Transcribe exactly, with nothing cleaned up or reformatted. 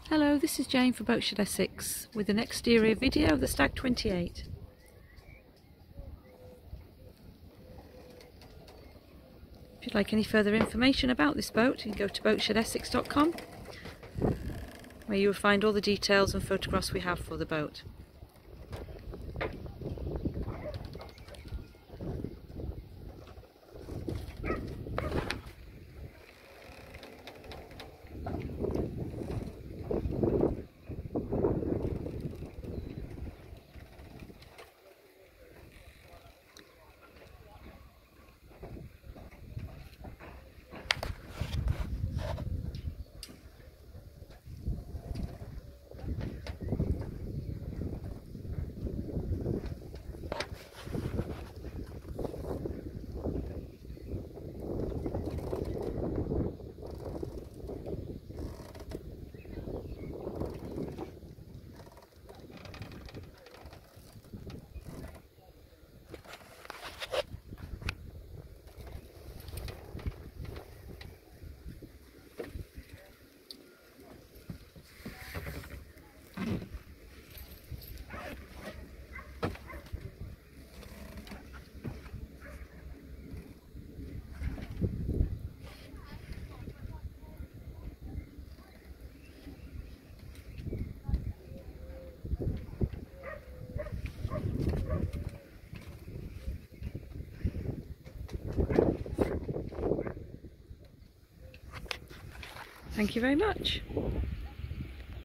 Hello, this is Jane for Boatshed Essex with an exterior video of the Stag twenty-eight. If you'd like any further information about this boat, you can go to boatshed essex dot com, where you will find all the details and photographs we have for the boat. Thank you very much.